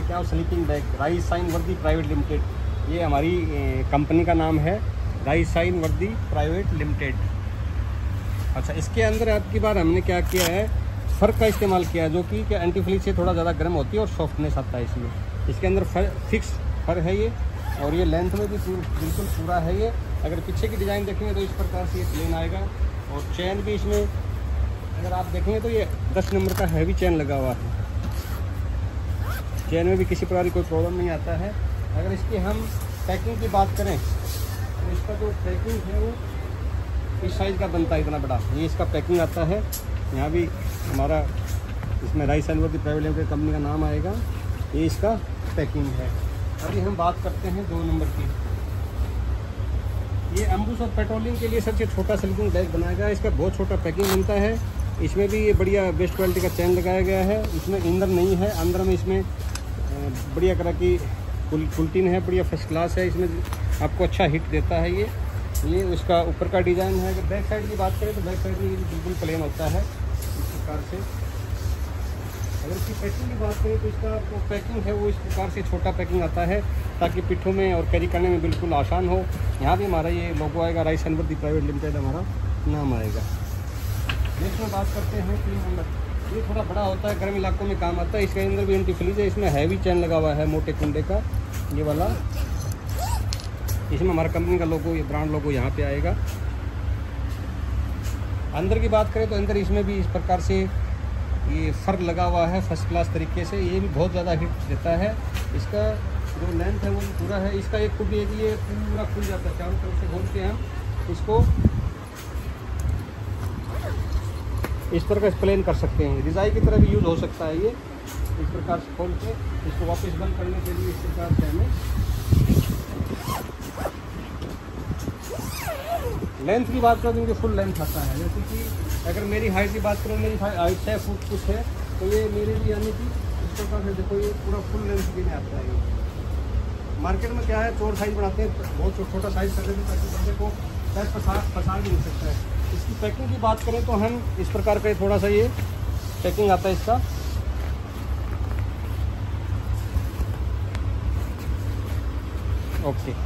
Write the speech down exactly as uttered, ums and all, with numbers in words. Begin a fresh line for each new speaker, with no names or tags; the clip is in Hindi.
लेके आओ स्लीपिंग बैग, राइसाइन वर्दी प्राइवेट लिमिटेड। ये हमारी कंपनी का नाम है, राइसाइन वर्दी प्राइवेट लिमिटेड। अच्छा, इसके अंदर आपकी बार हमने क्या किया है, फर का इस्तेमाल किया है, जो कि एंटी फ्लीज से थोड़ा ज़्यादा गर्म होती है और सॉफ्टनेस आता है इसमें। इसके अंदर फर फिक्स फर है ये, और ये लेंथ में भी बिल्कुल पूरा है ये। अगर पीछे की डिज़ाइन देखेंगे तो इस प्रकार से ये प्लेन आएगा, और चैन भी इसमें अगर आप देखेंगे तो ये दस नंबर का हैवी चैन लगा हुआ है। चैन में भी किसी प्रकार की कोई प्रॉब्लम नहीं आता है। अगर इसकी हम पैकिंग की बात करें तो इसका जो पैकिंग है वो इस साइज़ का बनता है, इतना बड़ा ये इसका पैकिंग आता है। यहाँ भी हमारा इसमें राइसाइन वर्दी प्राइवेट लिमिटेड कंपनी का नाम आएगा, ये इसका पैकिंग है। अभी हम बात करते हैं दो नंबर की। ये एम्बुस और पेट्रोलिंग के लिए सबसे छोटा स्लीपिंग बैग बनाया गया है। इसका बहुत छोटा पैकिंग बनता है। इसमें भी ये बढ़िया बेस्ट क्वालिटी का चैन लगाया गया है। इसमें इंदर नहीं है, अंदर में इसमें बढ़िया तरह की कुल्टीन है, बढ़िया फर्स्ट क्लास है। इसमें आपको अच्छा हिट देता है ये ये उसका ऊपर का डिज़ाइन है। अगर बैक साइड की बात करें तो बैक साइड में ये बिल्कुल प्लेन होता है इस प्रकार से। अगर इसकी पैकिंग की बात करें तो इसका जो पैकिंग है वो इस प्रकार से छोटा पैकिंग आता है, ताकि पिट्ठों में और कैरी करने में बिल्कुल आसान हो। यहाँ भी हमारा ये लोगो आएगा, राइसाइन वर्दी प्राइवेट लिमिटेड हमारा नाम आएगा। नेक्स्ट में बात करते हैं तीन नंबर। ये थोड़ा बड़ा होता है, गर्म इलाकों में काम आता है। इसके अंदर भी एंटी फ्लीज है। इसमें हैवी चैन लगा हुआ है मोटे कुंडे का, ये वाला। इसमें हमारा कंपनी का लोगो, ये ब्रांड लोगो यहाँ पे आएगा। अंदर की बात करें तो अंदर इसमें भी इस प्रकार से ये फर लगा हुआ है फर्स्ट क्लास तरीके से। ये भी बहुत ज़्यादा हिट देता है। इसका जो लेंथ है वो भी पूरा है। इसका एक खुद एक ये पूरा खुल जाता है, चारों तरफ से खोल के हम इसको इस प्रकार से प्लेन कर सकते हैं। रिजाई की तरह भी यूज़ हो सकता है ये। इस प्रकार से खोल के इसको वापस बंद करने के लिए इस प्रकार से हमें लेंथ की बात करें तो इनकी फुल लेंथ आता है। जैसे कि अगर मेरी हाइट की बात करें, मेरी हाइट छः फुट कुछ है, तो ये मेरे लिए यानी कि इस प्रकार से देखो ये पूरा फुल लेंथ के लिए आता है। ये मार्केट में क्या है, चौड़ साइज बनाते हैं, बहुत छोटा साइज कर देते हैं ताकि बंदे को पैर फंसा फंसा भी नहीं सकता है। इसकी पैकिंग की बात करें तो हम इस प्रकार का थोड़ा सा ये पैकिंग आता है इसका। ओके,